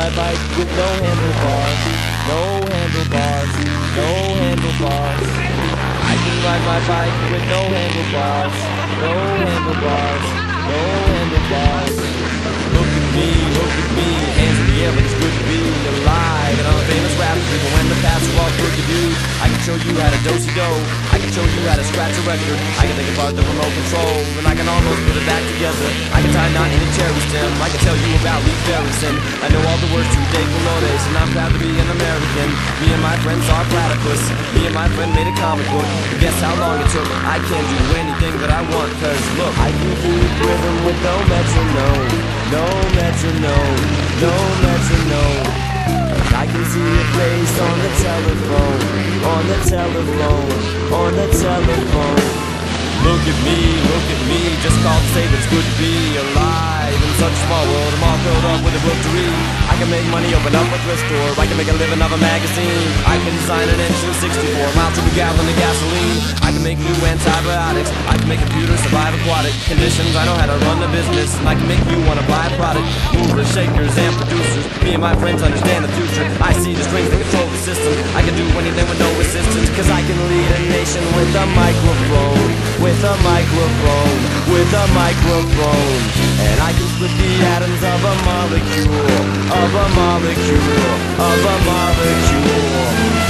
my bike with no handlebars. No handlebars, no handlebars. I can ride my bike with no handlebars. No handlebars, no handlebars. Look at me, hands in the air, but it's good to be alive. And I'm a famous rapper, people when the past are all crooked dudes. I can show you how to do-si-do, I can show you how to scratch a record. I can think about the remote control, and I can almost put it back together. I can tie a knot in a cherry stem, I can tell you about Lee Ferguson. I know all the words to De Colores, and I'm proud to be an American. Me and my friends are platypus, me and my friend made a comic book. And guess how long it took? I can do anything that I want, cause look, I can keep rhythm with no metronome. No metronome, no metronome. I can see it placed on the telephone, on the telephone, on the telephone. Look at me, just called to say that it's good to be alive. In such a small world, I'm all filled up with a book to read. I can make money, open up a thrift store, I can make a living of a magazine. I can design an engine 64 miles to a gallon of gasoline. I can make new antibiotics, I can make computers survive aquatic conditions. I know how to run a business, and I can make you want to buy a product. Movers, shakers, and producers, me and my friends understand the future. I see the strings that control the system, I can do anything with no assistance. Cause I can lead a nation with a microphone, with a microphone, with a microphone. And I can split the atoms of a molecule, of a molecule, of a molecule.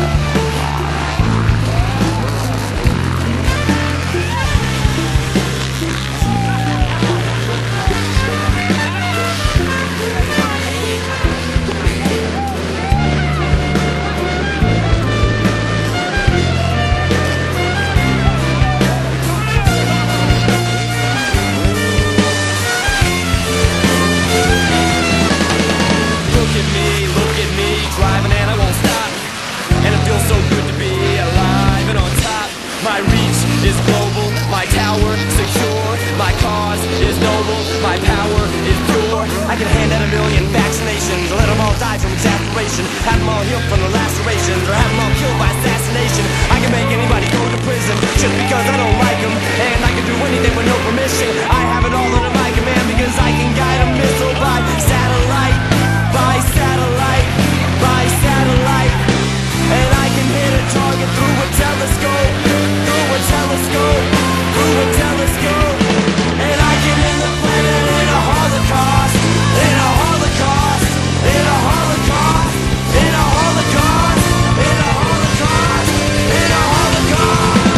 My reach is global, my tower secure, my cause is noble, my power is pure. I can hand out 1 million vaccinations, let them all die from exasperation, have them all healed from the lacerations, or have them all killed by assassination. I can make anybody go to prison just because I don't like them, and I can do anything with no permission. I have it all under my command because I can guide a missile by satellite, by satellite, by satellite. And I can hit a target through a telescope, through a telescope, through a telescope. And I can end the planet in a holocaust, in a holocaust, in a holocaust, in a holocaust, in a holocaust, in a holocaust.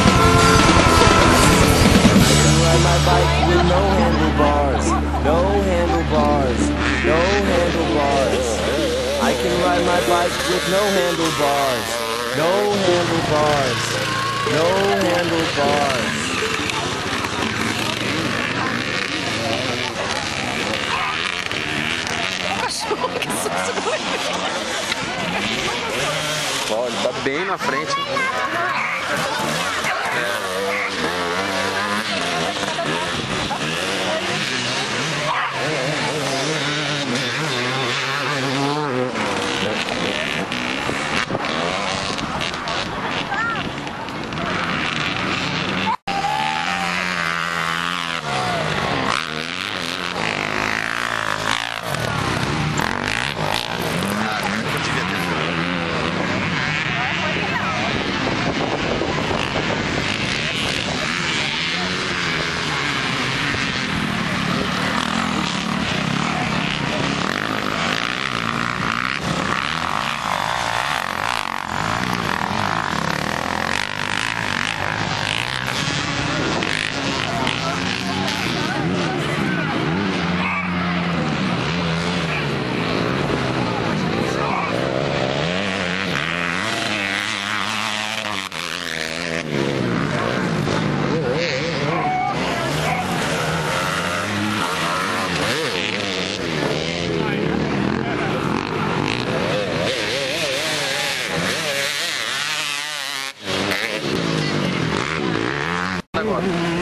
I can ride my bike with no handlebars, no handlebars, no handlebars. I can ride my bike with no handlebars, no handlebars, no handlebars. Ó, ele tá bem na frente. Agora.